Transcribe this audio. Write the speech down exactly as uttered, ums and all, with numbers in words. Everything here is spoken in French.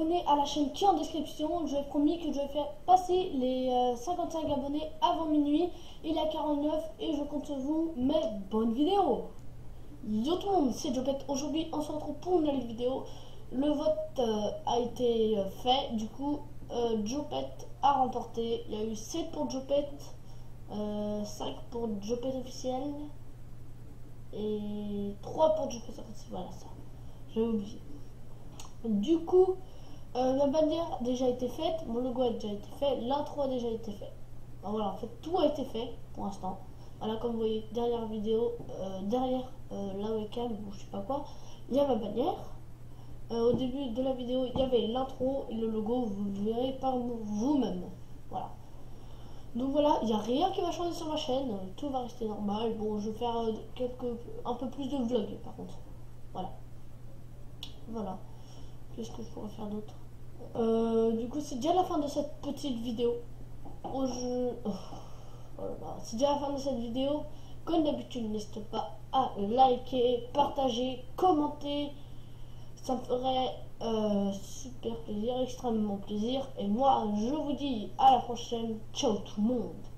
abonner à la chaîne qui est en description. Je vous ai promis que je vais faire passer les euh, cinquante-cinq abonnés avant minuit. Il est à quarante-neuf et je compte sur vous. Mais bonne vidéo. Yo tout le monde, c'est Jopette. Aujourd'hui on se retrouve pour une nouvelle vidéo. Le vote euh, a été fait. Du coup euh, Jopette a remporté. Il y a eu sept pour Jopette, euh, cinq pour Jopette officiel et trois pour Jopette officiel. Voilà ça. J'ai oublié. Du coup, euh, ma bannière a déjà été faite, mon logo a déjà été fait, l'intro a déjà été fait. Ben voilà, en fait, tout a été fait pour l'instant. Voilà, comme vous voyez, derrière vidéo, euh, derrière euh, la webcam ou je sais pas quoi, il y a ma bannière. Euh, au début de la vidéo, il y avait l'intro et le logo, vous verrez par vous-même. Voilà. Donc voilà, il n'y a rien qui va changer sur ma chaîne, tout va rester normal. Bon, je vais faire euh, quelques, un peu plus de vlogs par contre. Voilà. Voilà. Qu'est-ce que je pourrais faire d'autre? euh, Du coup, c'est déjà la fin de cette petite vidéo. Oh, je... oh, voilà. C'est déjà la fin de cette vidéo. Comme d'habitude, n'hésitez pas à liker, partager, commenter. Ça me ferait euh, super plaisir, extrêmement plaisir. Et moi, je vous dis à la prochaine. Ciao tout le monde.